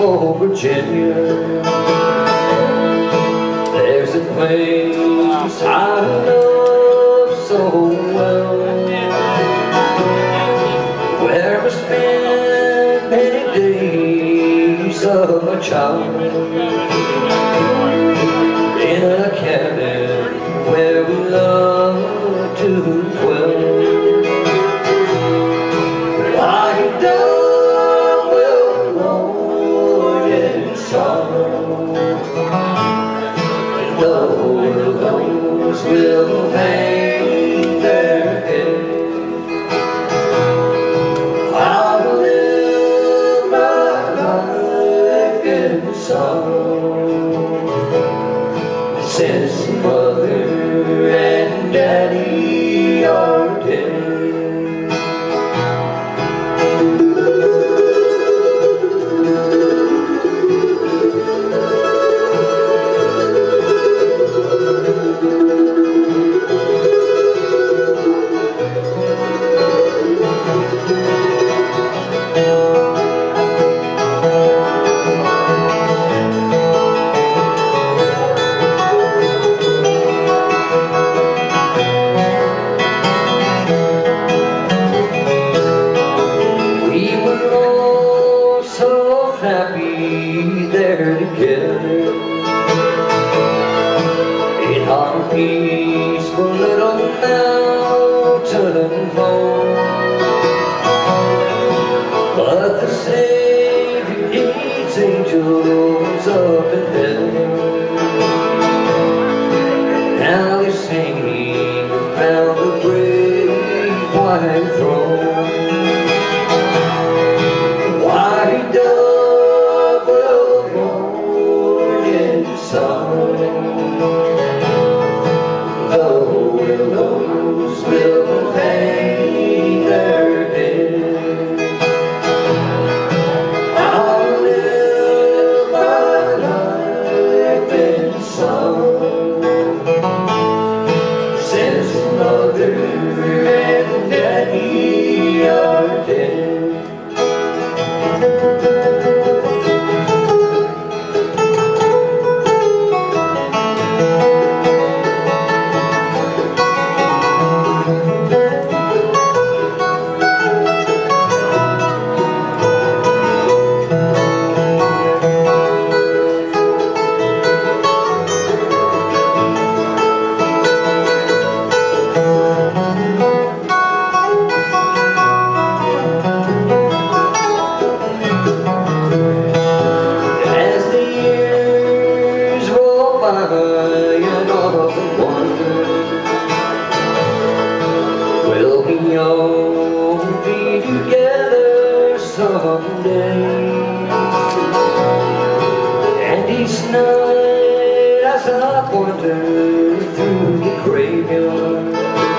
old Virginia. There's a place I love so well, where I spend many days of my childhood, in a cabin where we love to dwell. Lying down will Lord in sorrow, and those will hang their head. I'll live my life in sorrow, since mother and daddy are dead. Happy there together in our peaceful little mountain home. But the Savior needs angels up in heaven, and now they're singing around the great white throne. White dove will mourn in sorrow, low willows will hang their head. I'll live my life in sorrow, since mother and daddy are dead. We'll be together someday, and each night as I wander through the graveyard,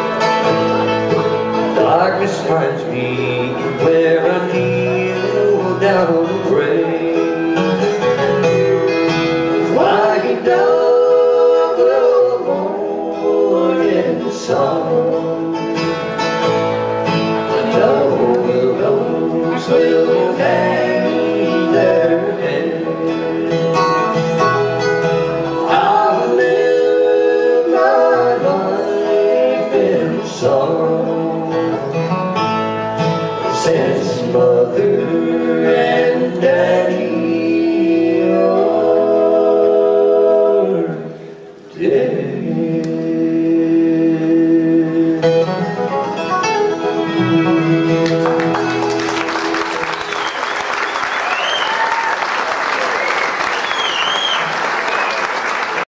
darkness finds me where I kneel down to pray. White dove will mourn in sorrow, will hang their head. I'll live my life in sorrow, since mother and daddy are dead.